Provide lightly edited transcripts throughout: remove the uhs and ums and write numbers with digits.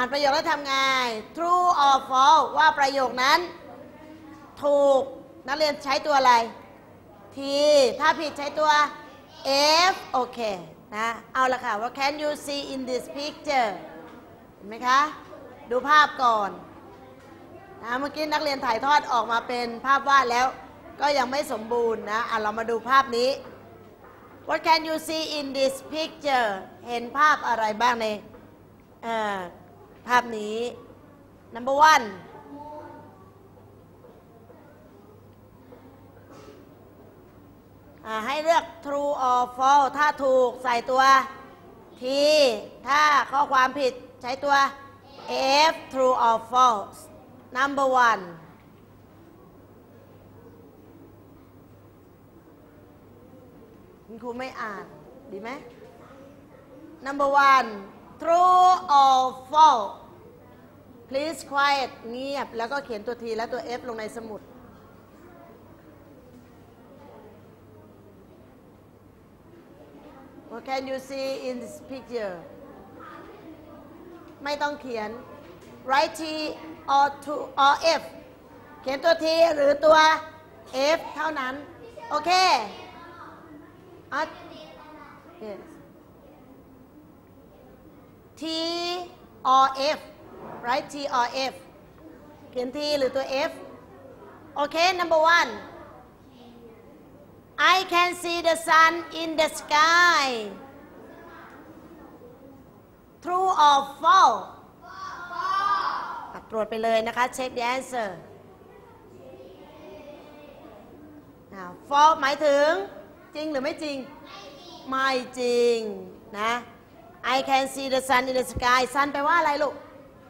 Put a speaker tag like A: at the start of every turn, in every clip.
A: านประโยคแล้วทำไง true or false ว่าประโยคนั้นถูกนักเรียนใช้ตัวอะไร T ถ้าผิดใช้ตัว F โอเคนะเอาละค่ะว่า can you see in this picture เห็นไหมคะดูภาพก่อนนะเมื่อกี้นักเรียนถ่ายทอดออกมาเป็นภาพวาดแล้วก็ยังไม่สมบูรณ์นะเรามาดูภาพนี้ What can you see in this picture เห็นภาพอะไรบ้างในภาพนี้ Number 1ให้เลือก true or false ถ้าถูกใส่ตัว T ถ้าข้อความผิดใช้ตัว F true or false Number 1คุณครูไม่อ่านดีไหม Number 1 true or false please quiet เงียบแล้วก็เขียนตัว T และตัว F ลงในสมุดWhat can you see in this picture ไม่ต้องเขียน write T or F เขียนตัว T หรือตัว F เท่านั้นโอเคyes T or F write T or F เขียน T หรือตัว F โอเค number 1 I can see the sun in the sky true or false ตรวจไปเลยนะคะ check the answer false หมายถึงจริงหรือไม่จริงไม่จริงนะ I can see the sun in the sky sun แปลว่าอะไรลูก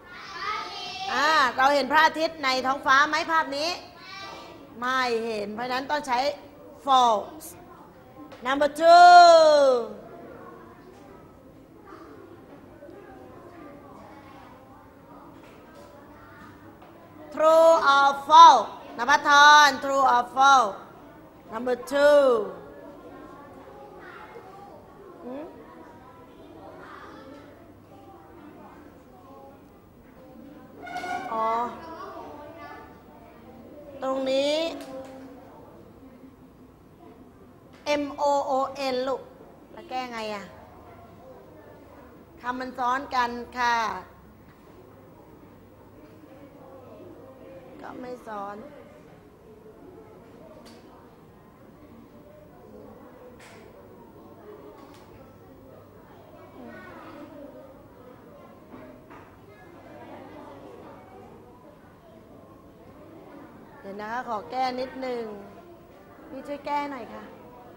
A: เราเห็นพระอาทิตย์ในท้องฟ้าไหมภาพนี้ไม่เห็นเพราะฉะนั้นต้องใช้ false Number 2 True or false นภัทร True or false Number 2ตรงนี้ MOON ลูกแล้วแก้ไงคำมันซ้อนกันค่ะก็ไม่ซ้อนเดี๋ยวนะคะขอแก้นิดหนึ่งพี่ช่วยแก้หน่อยค่ะ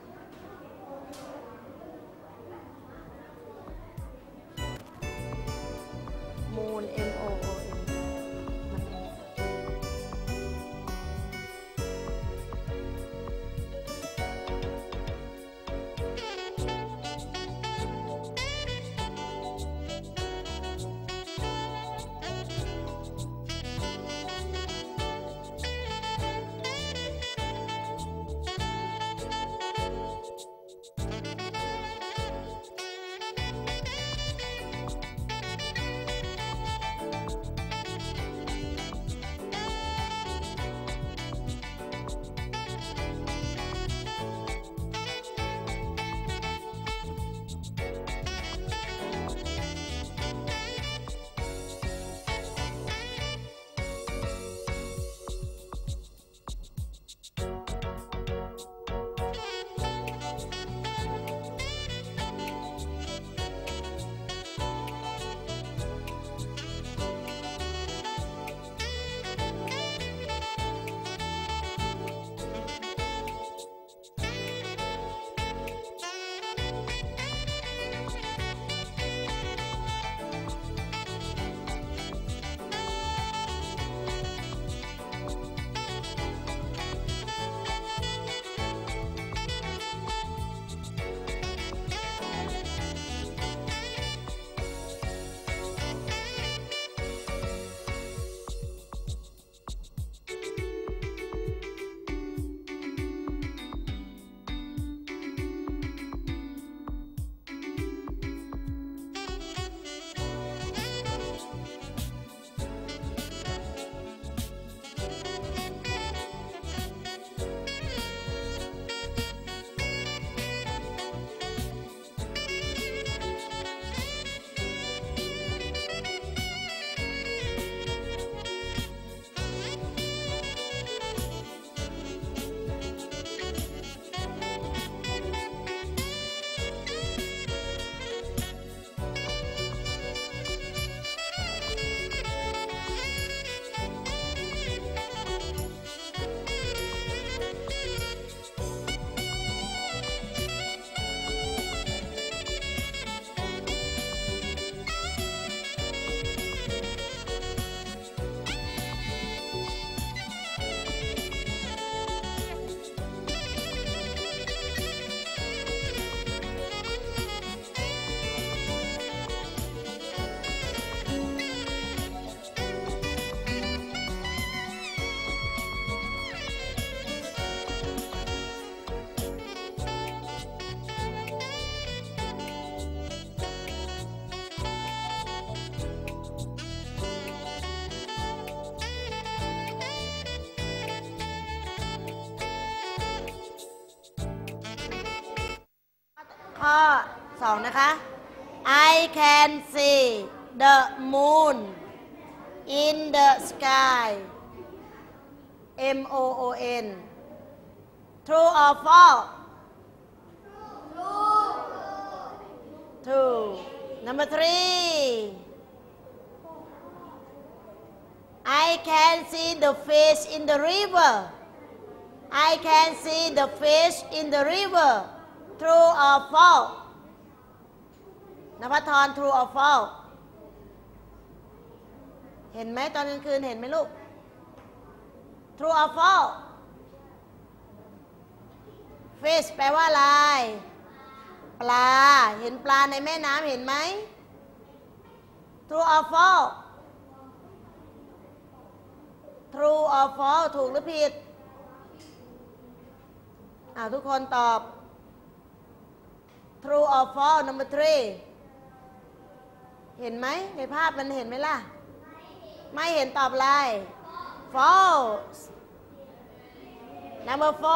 A: มูน MOON
B: 「
A: ข้อ 2 นะคะ I can see the moon in the sky MOON True or false True Number 3 I can see the fish in the river I can see the fish in the river True or false นภัทร True or false เห็นไหมตอนกลางคืนเห็นไหมลูก True or false Fish แปลว่าอะไรปลาเห็นปลาในแม่น้ำเห็นไหม True or false True or false ถูกหรือผิดทุกคนตอบ True or false number 3 เห็นไหมในภาพมันเห็นไหมล่ะไม่เห็นตอบอะไร false number 4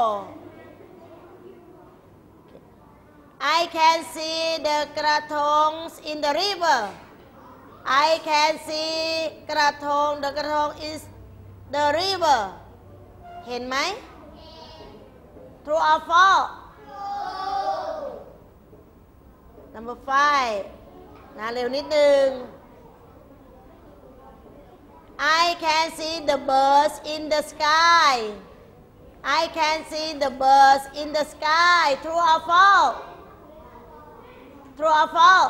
A: I can see the กระทง in the river I can see กระทง the กระทง is the river เห็นไหม True or false number 5เร็วนิดนึง I can see the birds in the sky I can see the birds in the sky True or false True or false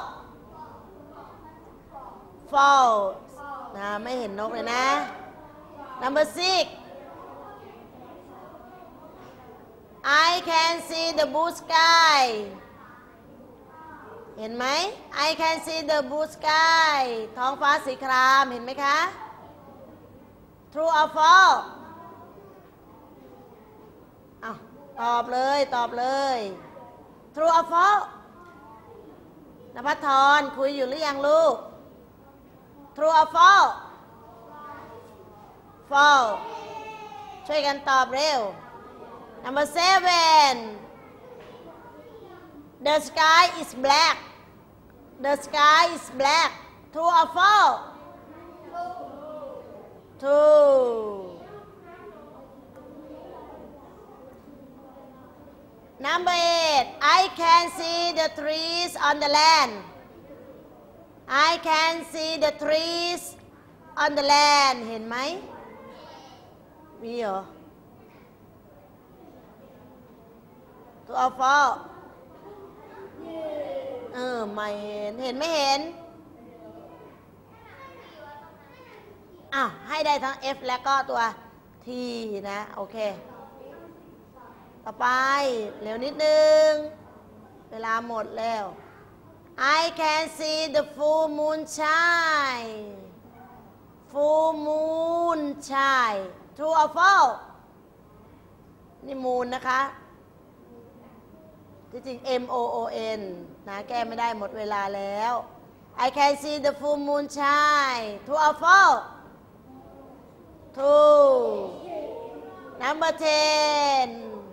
A: false ไม่เห็นนกเลยนะ number 6 I can see the blue sky เห็นไหม I can see the blue sky ท้องฟ้าสีครามเห็นไหมคะ True or false ตอบเลยตอบเลย True or false นภัทรคุยอยู่หรือยังลูก True or false false ช่วยกันตอบเร็ว number 7 the sky is black the sky is black True or false True number 8 I can see the trees on the land I can see the trees on the land เห็นไหมมีเหรอ True or false ไม่เห็นไม่เห็นให้ได้ทั้ง F และก็ตัว T นะโอเคต่อไปเร็วนิดนึงเวลาหมดแล้ว I can see the full moon shine full moon shine True or false นี่ moon นะคะที่จริง MOON นะแก้ไม่ได้หมดเวลาแล้ว I can see the full moon shine True or false True number 10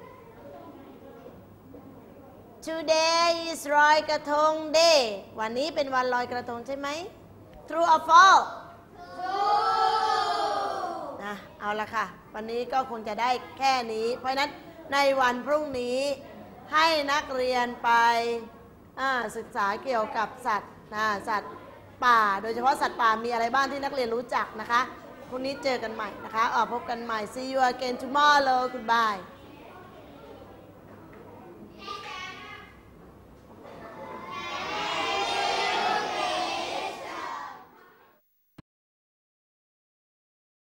A: Today is ลอยกระทง Day วันนี้เป็นวันลอยกระทงใช่ไหม True or false True เอาละค่ะวันนี้ก็คงจะได้แค่นี้เพราะฉะนั้นในวันพรุ่งนี้ให้นักเรียนไปศึกษาเกี่ยวกับสัตว์สัตว์ป่าโดยเฉพาะสัตว์ป่ามีอะไรบ้างที่นักเรียนรู้จักนะคะพรุ่งนี้เจอกันใหม่นะคะพบกันใหม่ See you again tomorrow Goodbye